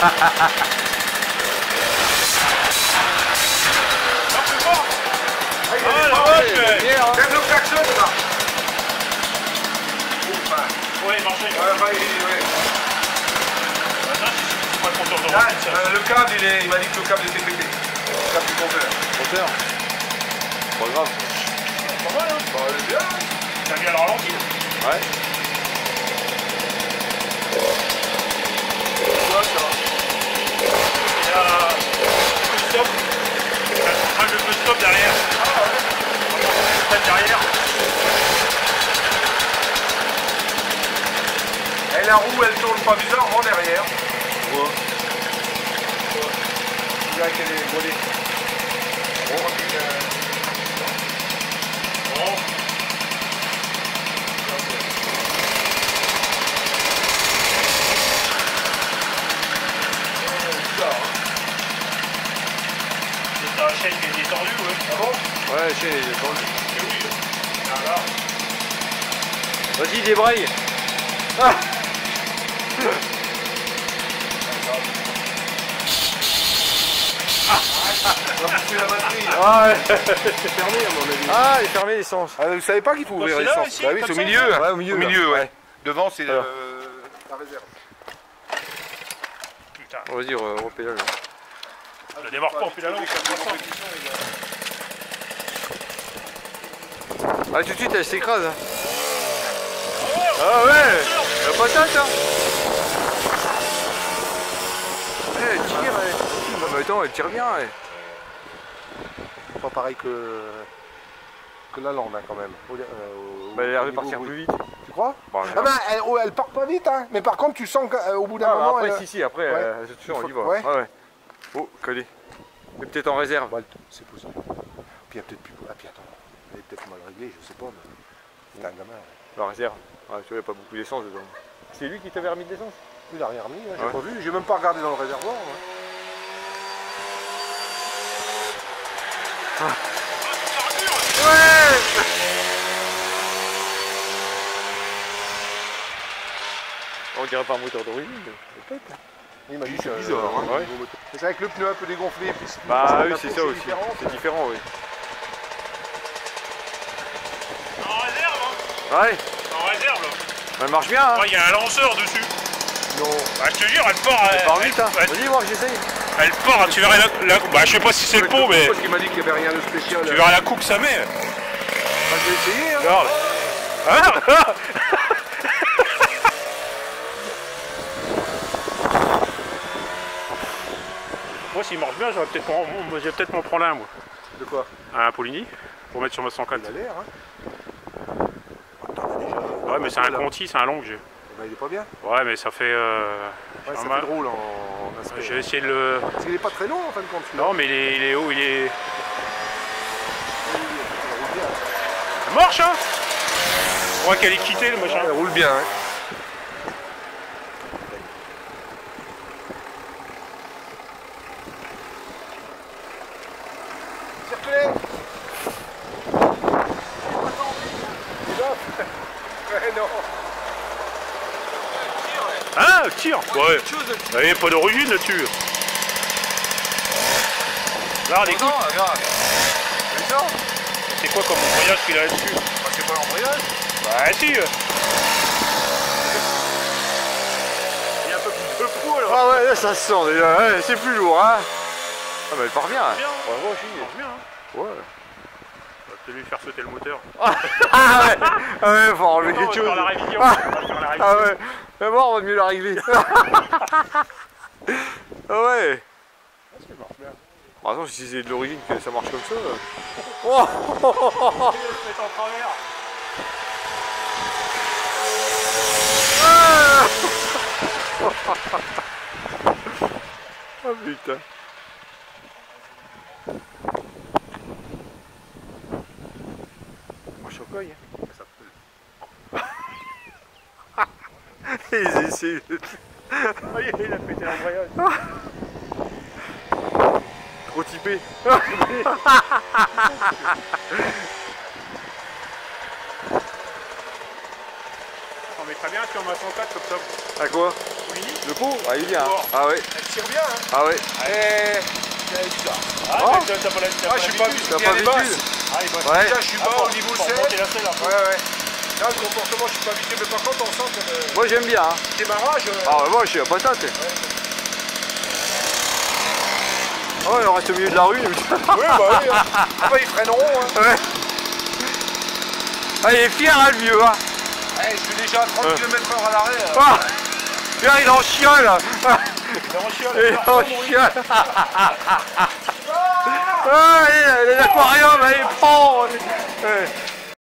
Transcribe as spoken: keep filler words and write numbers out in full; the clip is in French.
plus fort. Ah, la vache. Même le klaxon, là. Ouais, il marchait. Ouais, bah, il, ouais. C'est pas le compteur de Là, route, ça. euh, le câble, il, est, il m'a dit que le câble était pété. Le câble du compteur. Compteur. Pas grave. Pas mal, hein. Bah, elle est bien. T'as mis à le ralenti. Ouais. Ouais, ça va. Il y a le stop. Ah, le stop derrière. Ah ouais. Peut-être derrière. Et la roue, elle tourne pas bizarrement derrière. Ouais. Tu vois qu'elle est volée. Oh, puis, euh... Bon. C'est ta chaîne qui est détendue, ouais. Ah bon? Ouais, chez les détendus. Et oui. Alors. Vas-y, débraye. Ah. On va pousser la batterie. Là. Ah, ouais. C'est fermé à mon avis. Ah, il est fermé l'essence. Ah, vous savez pas qu'il faut ouvrir c'est là, l'essence? ici, Bah oui, comme c'est au ça, milieu. Ouais, au milieu, Au là. milieu, ouais. Ouais. Devant, c'est Alors. euh, la réserve. Putain. Vas-y, repédale. Je la démarre pas en pédalant. Ah, tout de suite, elle s'écrase. Ah ouais, la patate, hein. Eh, elle tire, elle. Ah, mais attends, elle tire bien, elle. Pas pareil que, que la lande, hein, quand même. Au, euh, au, Bah, elle a l'air de au niveau partir bruit. plus vite. Tu crois? Bon, Ah ben, elle, oh, elle part pas vite, hein. Mais par contre, tu sens qu'au bout d'un ah, moment... après, elle... si, si, après, Ouais. euh, je te on y va. Ouais. Ouais, ouais. Oh, collé. Mais peut-être en réserve. Ouais, c'est possible. Puis il y a peut-être plus... Ah, puis attends, elle est peut-être mal réglée, je sais pas, mais... C'est un gamin. La réserve. Ouais, tu vois, il n'y a pas beaucoup d'essence dedans. C'est lui qui t'avait remis de l'essence? Il a rien remis, hein, j'ai Ouais. pas vu. J'ai même pas regardé dans le réservoir. Hein. Ah. Ouais. On dirait pas un moteur d'origine, mais peut-être. Il m'a dit c'est Euh, bizarre. Hein. ouais. C'est avec le pneu un peu dégonflé. Puis Bah oui, la c'est course ça est aussi. différente. C'est différent, oui. En réserve, hein. Ouais, En réserve, là. elle marche bien, hein. Ouais, il y a un lanceur dessus. Non. Bah, je te jure, elle part. Elle, Par vite, hein. elle, Vas-y, voir que j'essaye. elle part, tu verrais la, la. Bah, je sais pas si c'est le pot, mais. Parce qu'il m'a dit qu'il n'y avait rien de spécial. Tu verras la coupe que ça met. Bah, je vais essayer. Hein. Regarde. Ah. Moi, s'il marche bien, j'aurais peut-être m'en peut m'en prendre un, moi. De quoi? Un Poligny, pour mettre sur ma cent quatre. Il a l'air, hein. Attends, on a déjà... Ouais, mais c'est un Conti, c'est un long que j'ai. Bah, il est pas bien. Ouais, mais ça fait. Euh, Ouais, ça mal. fait drôle en, en aspect. Je vais essayer de le. Parce qu'il est pas très long en fin de compte. Non, mais il est, il est haut, il est. Il roule bien. Ça marche, hein. On voit qu'elle est quittée, le machin. Il roule bien, hein. Circulez. Ouais, non. Hein, tire. Ouais. Il n'y a pas d'origine là-dessus. Là, écoute. Non, regarde. C'est ça. C'est quoi comme embrayage qu'il a là-dessus? Bah, c'est pas l'embrayage. Bah, si. Il y a un peu plus de proue alors. Ah ouais, là, ça se sent déjà. Ouais, c'est plus lourd, hein. Ah, mais elle part bien. Bien. Ouais, moi aussi. Ça marche bien, hein. Ouais. On va peut-être lui faire sauter le moteur. Ah ouais, ah ouais, faut enlever Non, on va quelque faire chose. la révision. On va faire la révision. Ah ouais, mais bon, on va mieux la régler. Ah ouais. Ça marche bien. Par exemple, si c'est de l'origine que ça marche comme ça. euh. Oh. On va se mettre en travers. Ah. Oh putain. Moi, je suis au cogne. Ça peut. Ils essaient de... Oh, il a pété l'embrayage. Trop typé. Non, mais très bien si on met un cent quatre comme ça. À quoi? Oui. Le pot? Ah, il vient. Bon. Ah ouais. Elle tire bien, hein. Ah ouais. Et... C'est bizarre. Ah, Oh. mais t'as pas la- t'as Ah, pas je suis l'habitude. pas T'as Il y pas a des l'habitude? basses. Ah, il bosse. Ouais. Déjà, je suis Ah, bas pour- au niveau pour sel. monter la selle, après. Ouais, ouais. Là, le comportement, je suis pas habitué, mais par contre, on sent que le Moi j'aime bien. Hein. démarrage. euh, Ah ouais, moi je suis à patate. Oh, il reste au milieu de la rue. Oui, bah oui. Hein. Après, ils freineront. Hein. Ouais. Ah, il est fier, hein, le vieux. Hein. Eh, je suis déjà à trente Ouais. kilomètres heure à l'arrêt. euh. Ah, là, il est en chien là. Il est en chiale, Il est personne, en oui. chien. Ah, il est l'aquarium, il prend. Ouais.